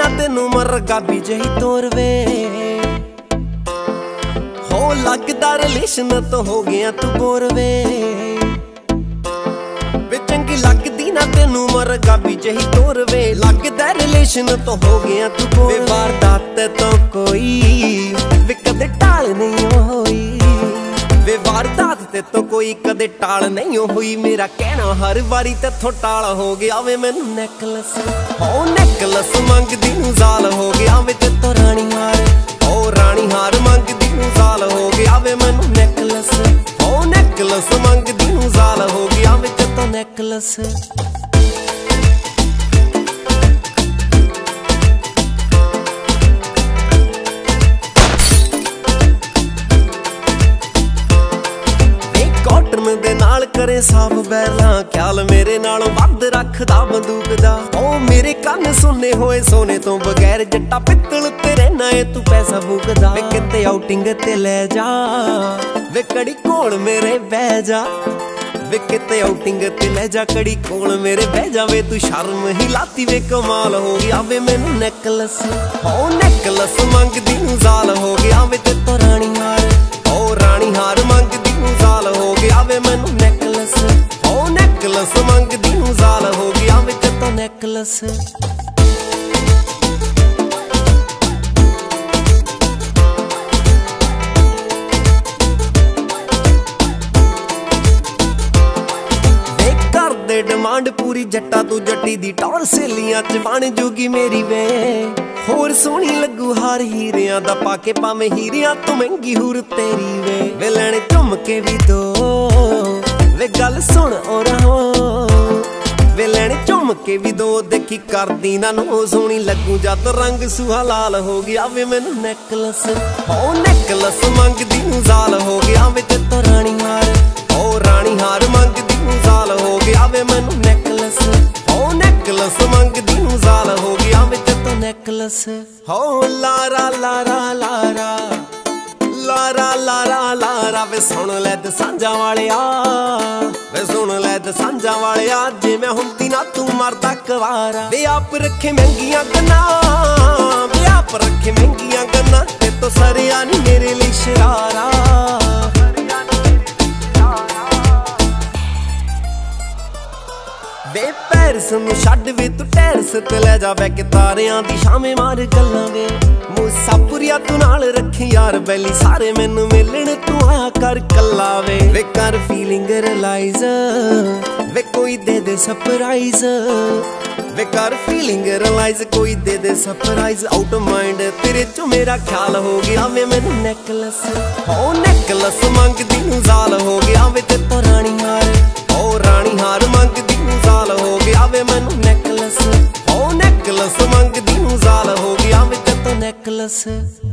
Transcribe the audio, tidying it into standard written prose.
ना तेनू मरगा भी जही तोर वे हो लगदा रिलेशन तो हो गया तू बोर वे चंगी लगदी ना तेनू मरगा भी जही तोर वे लगदा रिलेशन तो हो गया तू बोर वारदात तो कोई वे कदे टाल नहीं होई वे वारदात ते तो कोई कदे टाल नहीं हुई मेरा कहना हर बारी तेथों टाल हो गया वे मैनू नेकलस हो नेकलस मंगदी नू जाल हो गया वे तेथों रानी हार हो रानी हार मंगदी नू जाल हो गया वे मैनू नेकलस हो नेकलस मंगदी नू जाल हो गया वे तेथों नेकलस दे नाल करे साफ बैला ख्याल मेरे नालों वध रखदा बंदूक दा ओ मेरे कान सुने होए सोने तो बगैर जट्टा पित्तल ते रहना है तू पैसा फूकदा वे किते आउटिंग ते ले जा वे कड़ी कोल मेरे बह जा वे किते आउटिंग ते ले जा कड़ी कोल मेरे बह जा वे तू शर्म ही लाती वे कमाल हो गया वे मैनू नेकलस हो नेकलस मंगदी नू जाल हो गया वे ते तो रानी हार हो रानी हार मंगदी नू जाल हो गया वे मैनू नेकलस हो नेकलस मंगदी नू जाल हो गया वे ते तो नेकलस डिमांड पूरी जट्टा तू जट्टी दी टौर सहेलियां च बन जूगी मेरी वे होर सोहनी लगू हार हीरियां दा पाके पावे हीरियां तू महंगी हूर तेरी वे लैने झुमके भी दो वे गल सुन और हो वे लैने झुमके भी दो देखी करदी ना नो सोहनी लगू जद रंग सुहा लाल हो गया वे मैनू नेकलस हो नेकलस मंगदी नू जाल हो गया वे ते तो रानी हार हो रानी हार मंगदी नू जाल हो गया वे मैनू नेकलस हो नेकलस मंगदी नू जाल हो गया वे ते तो नेकलस हो लारा लारा लारा लारा लारा लारा वे सुन लै दसांजा वालिया वे सुन लै दसांजा वालिया जे मैं हुंदी ना तू मरदा कवारा वे आप रखे महंगियां गन्ना वे आप रखे महंगियां गन्ना ते तो सरिया नी मेरे लिए शरारा वे पैरस नू छड्ड वे तू टैरस ते ले जा बै के तारियां दी शामे मार गल्लां वे मूसापुरिया तू नाल रखी यार बैली सारे मैनू मिलण तू आया कर कल्ला वे कर फीलिंग रियलाइज वे कोई दे दे सरप्राइज वे कर फीलिंग रियलाइज कोई दे दे सरप्राइज आउट ऑफ माइंड तेरे चो मेरा ख्याल हो गया वे मैनू नेकलस हो नेकलस मंगदी नू जाल हो गया वे ते तो रानी हार हो रानी हार मंगदी नू जाल हो गया वे मैनू नेकलस हो नेकलस मंगदी नू जाल हो गया वे ते तो नेकलस।